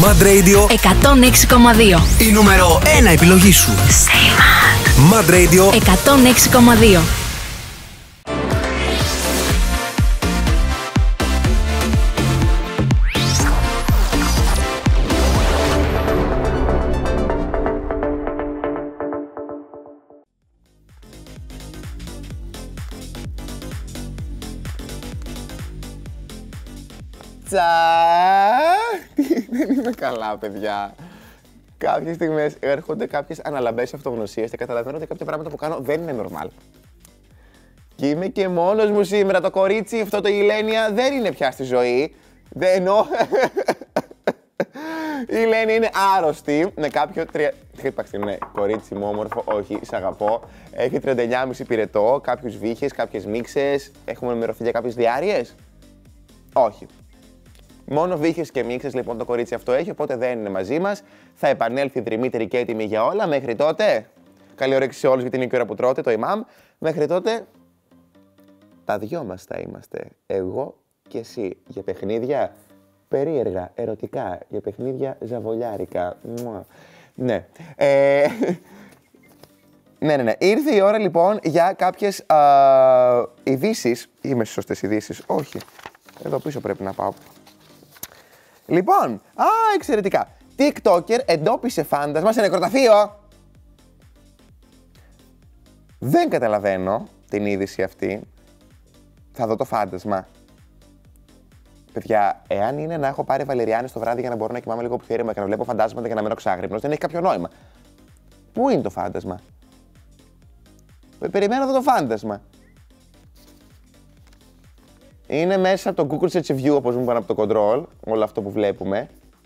Mad Radio 106,2. Η νούμερο 1 επιλογή σου. Mad Radio 106,2. Δεν είμαι καλά, παιδιά. Κάποιες στιγμές έρχονται κάποιες αναλαμπές αυτογνωσίες και καταλαβαίνω ότι κάποια πράγματα που κάνω δεν είναι normal. Και είμαι και μόνος μου σήμερα. Το κορίτσι, αυτό το Ηλένια, δεν είναι πια στη ζωή. Δεν εννοώ. Η Ηλένια είναι άρρωστη με κάποιο. Ναι, κορίτσι μου, όμορφο, όχι, σ' αγαπώ. Έχει 39,5 πυρετό, κάποιους βύχες, κάποιες μίξες. Έχουμε ενημερωθεί για κάποιες διάρειες. Όχι. Μόνο βύχες και μίξες λοιπόν το κορίτσι αυτό έχει, οπότε δεν είναι μαζί μας. Θα επανέλθει δρυμύτερη και έτοιμη για όλα. Μέχρι τότε, καλή όρεξη σε όλους γιατί είναι και η ώρα που τρώτε, το ημάμ. Μέχρι τότε, τα δυο μας θα είμαστε. Εγώ και εσύ. Για παιχνίδια περίεργα, ερωτικά. Για παιχνίδια ζαβολιάρικα. Ναι. Ναι. Ήρθε η ώρα λοιπόν για κάποιες ειδήσεις. Είμαι στις σωστές ειδήσεις. Όχι. Εδώ πίσω πρέπει να πάω. Λοιπόν, εξαιρετικά. TikToker εντόπισε φάντασμα σε νεκροταφείο. Δεν καταλαβαίνω την είδηση αυτή. Θα δω το φάντασμα. Παιδιά, εάν είναι να έχω πάρει βαλεριάνες το βράδυ για να μπορώ να κοιμάμαι λίγο πιο ήρεμα και να βλέπω φαντάσματα και να μένω ξάγρυπνος, δεν έχει κάποιο νόημα. Πού είναι το φάντασμα? Περιμένω εδώ το φάντασμα. Είναι μέσα από το Google Search View, όπως μου είπαν από το Control, όλο αυτό που βλέπουμε.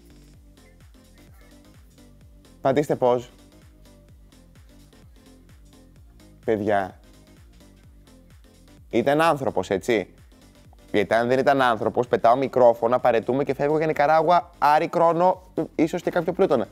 Πατήστε pause. Παιδιά. Ήταν άνθρωπος, έτσι. Γιατί αν δεν ήταν άνθρωπος, πετάω μικρόφωνα, παρετούμε και φεύγω για Νικαράγουα, Άρη, Κρόνο, ίσως και κάποιο πλούτονα.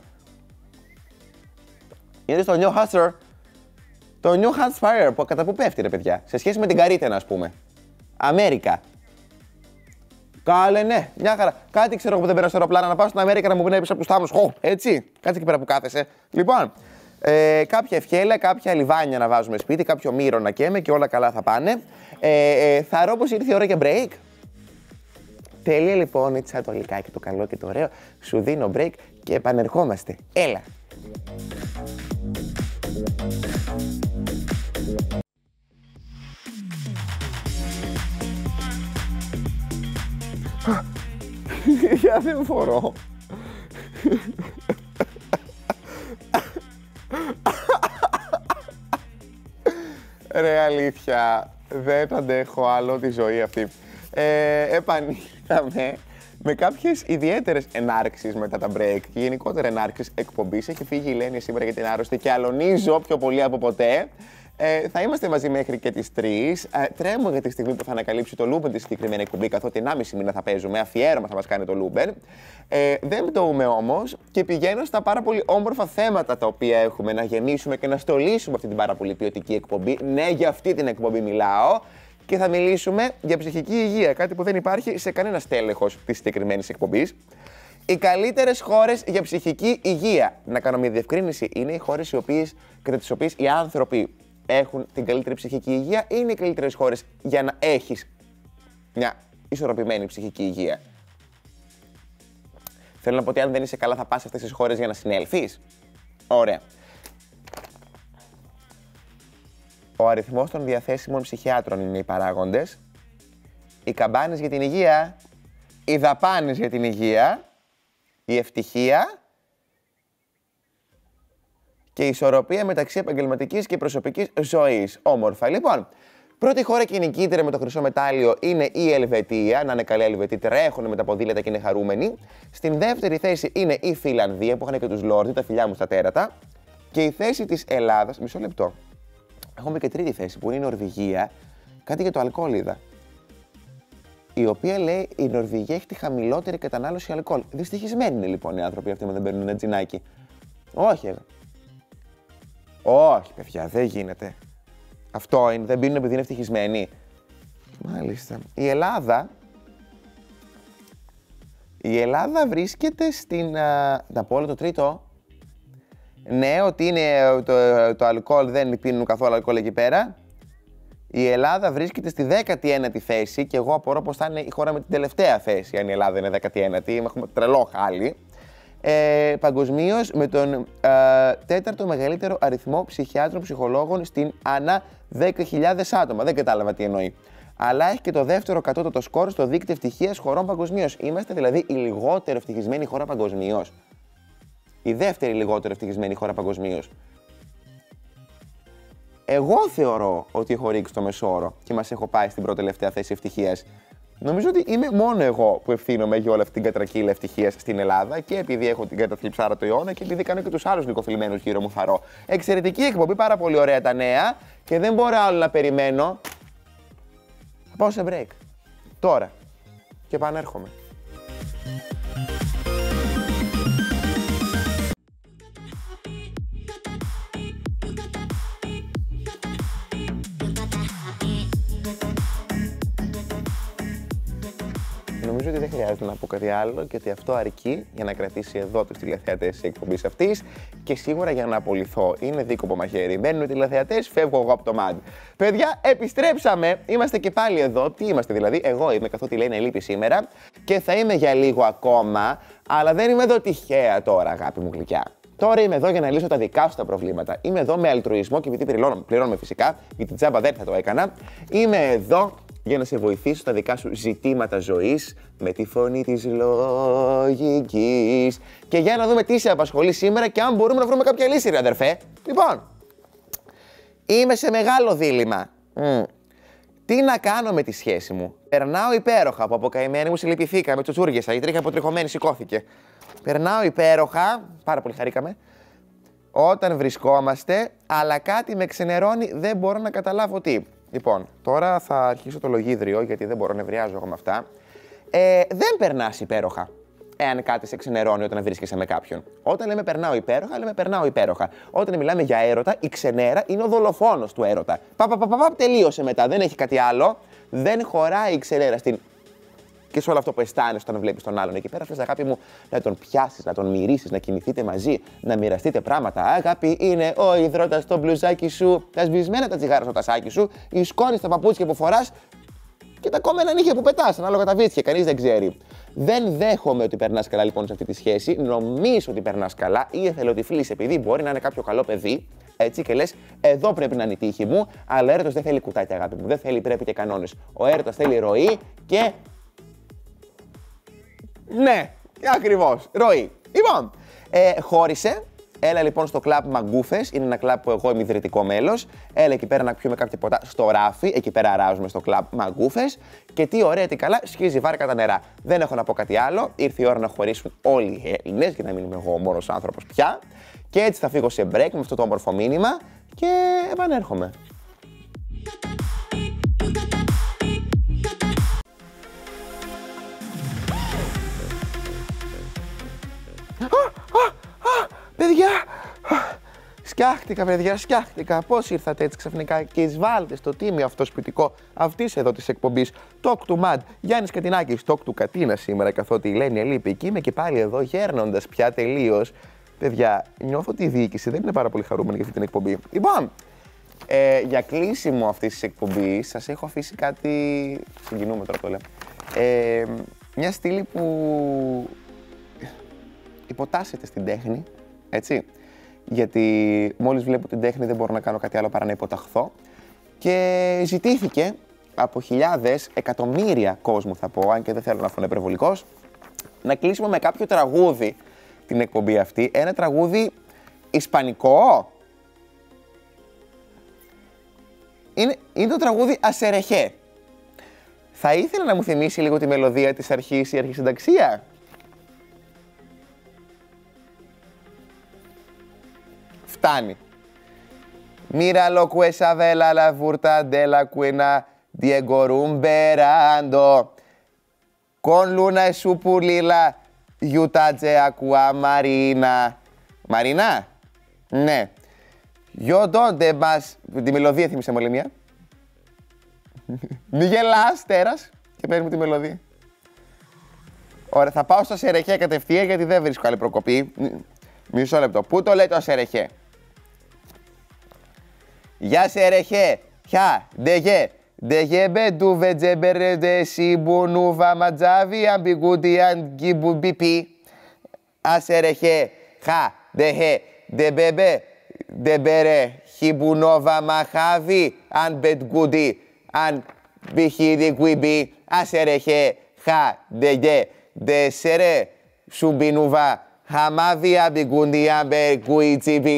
Είναι στο New Hustler. Το New Hustler, που κατά που πέφτει ρε παιδιά, σε σχέση με την Καρίτενα, ας πούμε. Αμέρικα. Κάλε, ναι, μια χαρά. Κάτι ξέρω εγώ που δεν πέρα στο αεροπλάνο να πάω στην Αμέρικα να μου πνεύει από του θάμνους. Έτσι, κάτσε εκεί πέρα που κάθεσαι. Λοιπόν, κάποια ευχέλα, κάποια λιβάνια να βάζουμε σπίτι, κάποιο μύρο να καίμε και όλα καλά θα πάνε. Θα ρω πως ήρθε η ώρα για break. Τέλεια λοιπόν, έτσι σαν το γλυκάκι το καλό και το ωραίο. Σου δίνω break και επανερχόμαστε. Έλα. Για δεν φορώ. Ρε αλήθεια, δεν το αντέχω άλλο τη ζωή αυτή. Επανήλθαμε με κάποιες ιδιαίτερες ενάρξεις μετά τα break και γενικότερα ενάρξεις εκπομπής. Έχει φύγει η Ελένη σήμερα γιατί είναι άρρωστη και αλωνίζω πιο πολύ από ποτέ. Θα είμαστε μαζί μέχρι και τις 3. Τρέμω για τη στιγμή που θα ανακαλύψει το Λούμπεν τη συγκεκριμένη εκπομπή, καθότι 1,5 μήνα θα παίζουμε. Αφιέρωμα θα μας κάνει το Λούμπεν. Δεν πτωούμε όμως και πηγαίνω στα πάρα πολύ όμορφα θέματα τα οποία έχουμε να γεμίσουμε και να στολίσουμε αυτή την πάρα πολύ ποιοτική εκπομπή. Ναι, για αυτή την εκπομπή μιλάω. Και θα μιλήσουμε για ψυχική υγεία, κάτι που δεν υπάρχει σε κανένα στέλεχος της συγκεκριμένης εκπομπής. Οι καλύτερες χώρες για ψυχική υγεία. Να κάνω μια διευκρίνηση. Είναι οι χώρες κατά τις οποίες οι άνθρωποι έχουν την καλύτερη ψυχική υγεία ή είναι οι καλύτερες χώρες για να έχεις μια ισορροπημένη ψυχική υγεία? Θέλω να πω ότι αν δεν είσαι καλά θα πας σε αυτές τις χώρες για να συνέλθεις. Ωραία. Ο αριθμός των διαθέσιμων ψυχιάτρων είναι οι παράγοντες. Οι καμπάνες για την υγεία, οι δαπάνες για την υγεία, η ευτυχία και η ισορροπία μεταξύ επαγγελματικής και προσωπικής ζωής. Όμορφα. Λοιπόν, πρώτη χώρα και η νικήτρια με το χρυσό μετάλλιο είναι η Ελβετία. Να είναι καλή Ελβετοί, τρέχουν με τα ποδήλατα και είναι χαρούμενοι. Στην δεύτερη θέση είναι η Φιλανδία που είχαν και τους Λόρδι, τα φιλιά μου στα τέρατα. Και η θέση της Ελλάδας, μισό λεπτό. Έχουμε και τρίτη θέση που είναι η Νορβηγία. Κάτι για το αλκοόλ είδα. Η οποία λέει η Νορβηγία έχει τη χαμηλότερη κατανάλωση αλκοόλ. Δυστυχισμένοι είναι λοιπόν οι άνθρωποι αυτοί, μα δεν παίρνουν ένα τζινάκι. Όχι, όχι, παιδιά, δεν γίνεται. Αυτό είναι, δεν πίνουν επειδή είναι ευτυχισμένοι. Μάλιστα. Η Ελλάδα Η Ελλάδα βρίσκεται στην... να πω όλο το τρίτο. Ναι, ότι είναι το αλκοόλ, δεν πίνουν καθόλου αλκοόλ εκεί πέρα. Η Ελλάδα βρίσκεται στη 19η θέση και εγώ απορώ πως θα είναι η χώρα με την τελευταία θέση, αν η Ελλάδα είναι 19η. Έχουμε τρελό χάλι. Παγκοσμίως με τον τέταρτο μεγαλύτερο αριθμό ψυχιάτρων ψυχολόγων στην ανά 10.000 άτομα. Δεν κατάλαβα τι εννοεί. Αλλά έχει και το δεύτερο κατώτατο σκορ στο δίκτυο ευτυχίας χωρών παγκοσμίως. Είμαστε δηλαδή η λιγότερο ευτυχισμένη χώρα παγκοσμίως. Η δεύτερη λιγότερο ευτυχισμένη χώρα παγκοσμίως. Εγώ θεωρώ ότι έχω ρίξει το μεσόωρο και μας έχω πάει στην πρώτη τελευταία θέση ευτυχίας. Νομίζω ότι είμαι μόνο εγώ που ευθύνομαι για όλη αυτή την κατρακύλα ευτυχίας στην Ελλάδα και επειδή έχω την καταθλιψάρα του αιώνα και επειδή κάνω και τους άλλους νοικοφιλμένους γύρω μου θαρώ. Εξαιρετική εκπομπή, πάρα πολύ ωραία τα νέα και δεν μπορώ άλλο να περιμένω. Θα πάω σε break. Τώρα. Και επανέρχομαι. Νομίζω ότι δεν χρειάζεται να πω κάτι άλλο και ότι αυτό αρκεί για να κρατήσει εδώ τους τηλεθεατές της εκπομπής αυτής και σίγουρα για να απολυθώ. Είναι δίκοπο μαχαίρι. Μένουν οι τηλεθεατές, φεύγω εγώ από το μαντ. Παιδιά, επιστρέψαμε. Είμαστε και πάλι εδώ. Τι είμαστε δηλαδή? Εγώ είμαι, καθότι λέει να λείπει σήμερα και θα είμαι για λίγο ακόμα, αλλά δεν είμαι εδώ τυχαία τώρα, αγάπη μου γλυκιά. Τώρα είμαι εδώ για να λύσω τα δικά σου τα προβλήματα. Είμαι εδώ με αλτρουισμό και επειδή πληρώνομαι φυσικά, γιατί τζάμπα δεν θα το έκανα. Είμαι εδώ για να σε βοηθήσω στα δικά σου ζητήματα ζωής με τη φωνή της λογικής. Και για να δούμε τι σε απασχολεί σήμερα και αν μπορούμε να βρούμε κάποια λύση, ρε αδερφέ. Λοιπόν, είμαι σε μεγάλο δίλημμα. Τι να κάνω με τη σχέση μου? Περνάω υπέροχα, που από καημένη μου συλληπιθήκαμε, τσουτσούργιασα, η τρίχα αποτριχωμένη σηκώθηκε. Περνάω υπέροχα, πάρα πολύ χαρήκαμε, όταν βρισκόμαστε, αλλά κάτι με ξενερώνει, δεν μπορώ να καταλάβω τι. Λοιπόν, τώρα θα αρχίσω το λογίδριο, γιατί δεν μπορώ να νευριάζω εγώ με αυτά. Δεν περνάς υπέροχα, εάν κάτι σε ξενερώνει όταν βρίσκεσαι με κάποιον. Όταν λέμε περνάω υπέροχα, λέμε περνάω υπέροχα. Όταν μιλάμε για έρωτα, η ξενέρα είναι ο δολοφόνος του έρωτα. Τελείωσε μετά, δεν έχει κάτι άλλο. Δεν χωράει η ξενέρα στην... και σε όλο αυτό που αισθάνεσαι όταν βλέπεις τον άλλον εκεί πέρα. Θες, αγάπη μου, να τον πιάσεις, να τον μυρίσεις, να κοιμηθείτε μαζί, να μοιραστείτε πράγματα. Αγάπη, είναι ο υδρότας στο μπλουζάκι σου, τα σβησμένα τα τσιγάρα στο τασάκι σου, οι σκόνη στα παπούτσια που φοράς και τα κομμένα νύχια που πετάς, ανάλογα τα βίτσια, κανείς δεν ξέρει. Δεν δέχομαι ότι περνάς καλά λοιπόν σε αυτή τη σχέση. Νομίζω ότι περνάς καλά ή εθελοτυφλείς, επειδή μπορεί να είναι κάποιο καλό παιδί. Έτσι και λες, εδώ πρέπει να είναι η τύχη μου, αλλά ο έρωτας δεν θέλει κουτάκι, αγάπη μου. Δεν θέλει πρέπει και κανόνες. Ο έρωτας θέλει ροή και. Ναι, ακριβώς, ροή. Λοιπόν, χώρισε. Έλα λοιπόν στο κλαμπ Μαγκούφες, είναι ένα κλαμπ που εγώ είμαι ιδρυτικό μέλος. Έλα εκεί πέρα να πιούμε κάποια ποτά στο ράφι, εκεί πέρα αράζουμε στο κλαμπ Μαγκούφες. Και τι ωραία, τι καλά, σχίζει βάρκα τα νερά. Δεν έχω να πω κάτι άλλο. Ήρθε η ώρα να χωρίσουν όλοι οι Έλληνες, για να μην είμαι εγώ ο μόνος άνθρωπος πια. Και έτσι θα φύγω σε break με αυτό το όμορφο μήνυμα και επανέρχομαι. Παιδιά, σκιάχτηκα παιδιά, σκιάχτηκα. Πώς ήρθατε έτσι ξαφνικά και εισβάλλετε στο τίμιο αυτό σπιτικό αυτής εδώ της εκπομπής Talk to Mad. Γιάννης Κατινάκης, Talk to Κατίνα σήμερα, καθότι η Ελένη ελείπει και είμαι και πάλι εδώ γέρνοντας πια τελείως. Παιδιά, νιώθω ότι η διοίκηση δεν είναι πάρα πολύ χαρούμενη για αυτή την εκπομπή. Λοιπόν, για κλείσιμο αυτής της εκπομπής σας έχω αφήσει κάτι. Συγκινούμε τώρα το λέω. Μια στήλη που υποτάσσεται στην τέχνη. Έτσι, γιατί μόλις βλέπω την τέχνη δεν μπορώ να κάνω κάτι άλλο παρά να υποταχθώ και ζητήθηκε από χιλιάδες, εκατομμύρια κόσμου θα πω, αν και δεν θέλω να φωνώ υπερβολικός, να κλείσουμε με κάποιο τραγούδι την εκπομπή αυτή, ένα τραγούδι ισπανικό. Είναι το τραγούδι Ασερεχέ. Θα ήθελα να μου θυμίσει λίγο τη μελωδία της αρχής, η αρχισυνταξία. Φτάνει. Míralo que esa vela la furta de la cuena Diego rumberando con luna e su pulila γιουτάτζε ακουά Μαρίνα. Μαρίνα? Ναι. Yo donde más... Τη μελωδία θύμισε μου, μία. Μη γελάς, τέρας. Και παίρνει μου τη μελωδία. Ωραία, θα πάω στο Σερεχέ κατευθείαν γιατί δεν βρίσκω άλλη προκοπή. Μισό λεπτό. Πού το λέει το Σερεχέ? Γεια Σερεχέ. Χια, ντεγέ. Ντεγέμπε ντου βετζέμπερε δε σιμπονού βαματζάβι αμπικούτι αγκιμπουμπιπι. Ασερεχέ. Χα, ντεχέ. Ντεμπέμπε. Ντεμπέρε. Χιμπονόβα μαχάβι αν μπετγκούτι. Αν μπιχίδι κουιμπι. Ασερεχέ. Χα, ντεγέ. Ντεσερε. Σουμπινούβα. Χαμάβια μπικούντια μπεκουιτσιπι.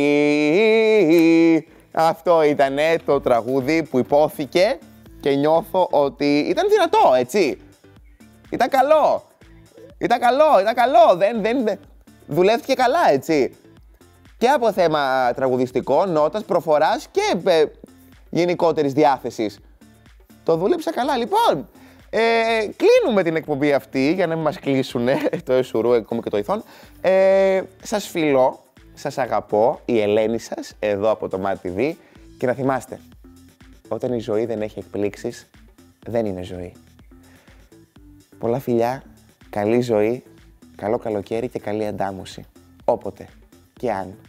Αυτό ήταν το τραγούδι που υπόθηκε και νιώθω ότι ήταν δυνατό, έτσι. Ήταν καλό. Ήταν καλό. Δεν δουλεύτηκε καλά, έτσι. Και από θέμα τραγουδιστικό, νότας, προφοράς και γενικότερης διάθεσης. Το δούλεψα καλά, λοιπόν. Κλείνουμε την εκπομπή αυτή για να μην μας κλείσουν το Εσουρού, ακόμα και το Ιθόν. Σας φιλώ, σας αγαπώ, η Ελένη σας, εδώ από το Mad TV. Και να θυμάστε, όταν η ζωή δεν έχει εκπλήξεις, δεν είναι ζωή. Πολλά φιλιά, καλή ζωή, καλό καλοκαίρι και καλή αντάμωση. Όποτε και αν